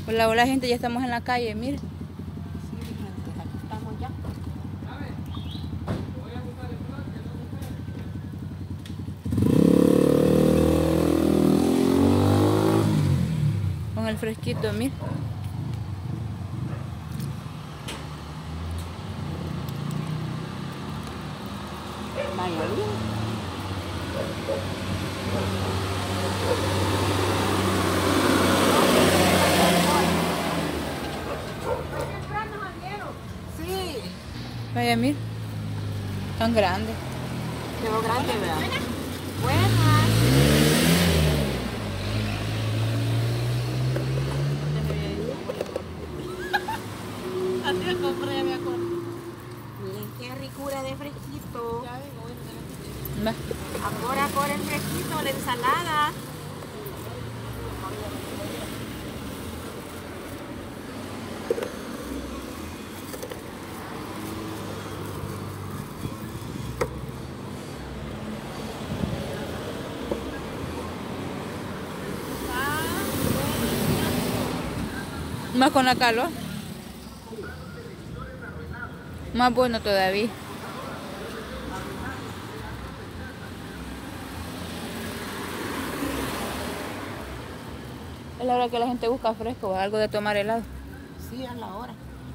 Hola, hola gente, ya estamos en la calle, mire. Sí, gente, aquí estamos ya. Con el fresquito, mire. Vaya bien. Sí, Vaya, mire. Tan grande. quedó grande, ¿verdad? Buenas. Así lo compré, ya me acuerdo. Miren qué ricura de fresquito. Va. Ahora el fresquito, la ensalada. Más con la calor. Más bueno todavía. Es la hora que la gente busca fresco o algo de tomar helado. Sí, es la hora.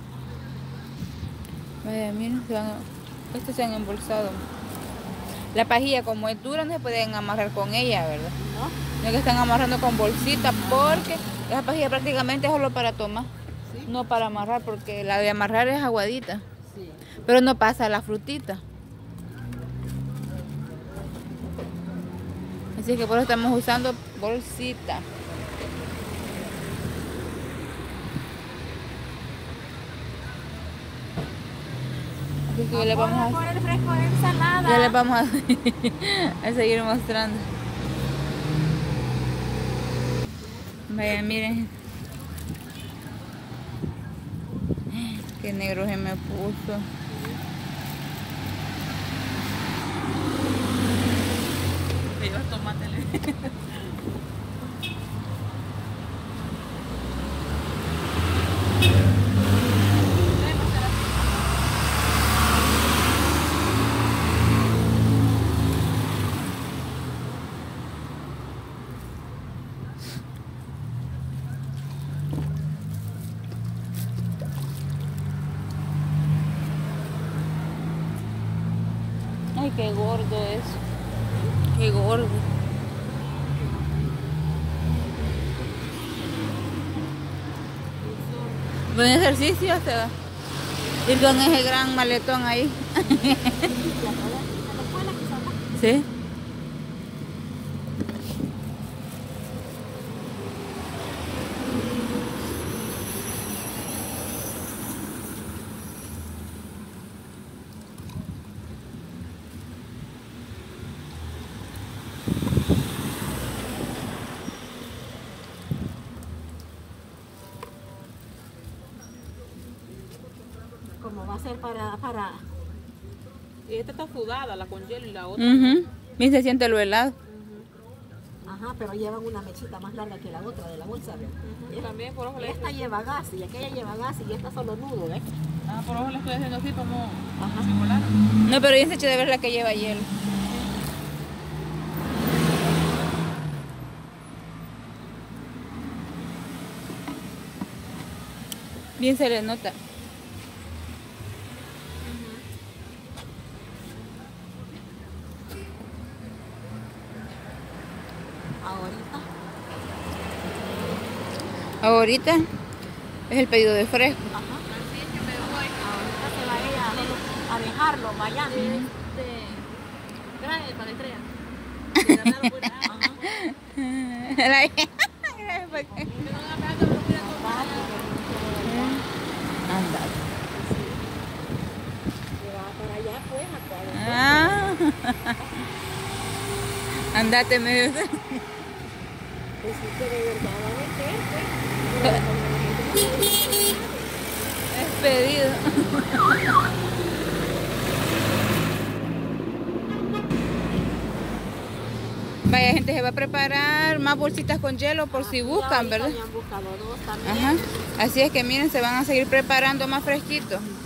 Vaya, miren, estos se han embolsado. La pajilla, como es dura, no se pueden amarrar con ella, ¿verdad? ¿No? No que están amarrando con bolsita porque esa pajilla prácticamente es solo para tomar, Sí. no para amarrar, porque la de amarrar es aguadita, Sí. pero no pasa la frutita. Así que por eso estamos usando bolsita. Así que le vamos Por el fresco de ensalada. ya les vamos a seguir mostrando. Vaya, miren. Qué negro se me puso. Pero tómatele. Ay, qué gordo es. Qué gordo. Buen ejercicio se va. Ir con ese gran maletón ahí. ¿Sí? Como va a ser para... Y esta está sudada, la con hielo y la otra. Bien se siente lo helado. Ajá, pero llevan una mechita más larga que la otra de la bolsa, ¿ves? También por ojo le Esta lleva gas y aquella lleva gas y esta solo nudo, ¿ves? por ojo le estoy haciendo así como Ajá. simular. No, pero bien se echa de ver la que lleva hielo. Bien se le nota. Ahorita. Ahorita es el pedido de fresco. Ajá. Así es que me voy. Ahorita se va ella a dejarlo, mañana. Trae para estrella. Anda. Se va para allá, pues, a cuadrar. Ah. Andate, me dice. Pues sí, que de verdad va a meter, pues. Es pedido. Vaya, gente se va a preparar más bolsitas con hielo por si buscan, ¿verdad? Me han buscado 2 también. Ajá. Así es que miren, se van a seguir preparando más fresquitos.